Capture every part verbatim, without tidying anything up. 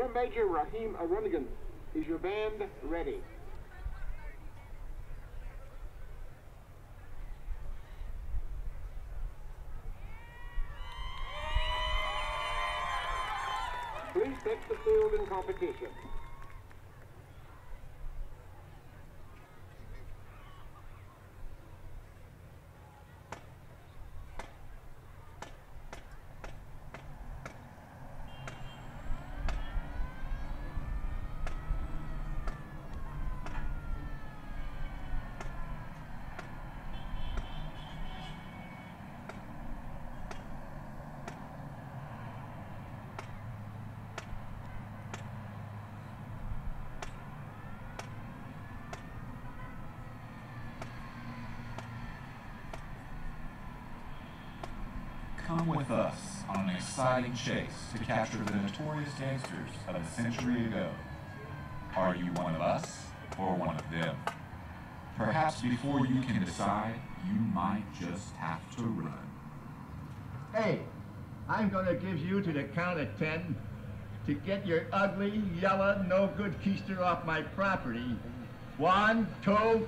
Drum Major Raheem Arunigan, is your band ready? Please take the field in competition. Come with us on an exciting chase to capture the notorious gangsters of a century ago. Are you one of us or one of them? Perhaps before you can decide, you might just have to run. Hey, I'm gonna give you to the count of ten to get your ugly, yellow, no-good keister off my property. One, two...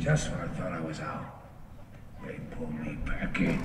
Just when I thought I was out, they pulled me back in.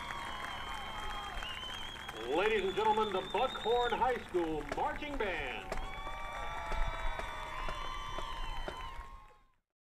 Ladies and gentlemen, the Buckhorn High School Marching Band.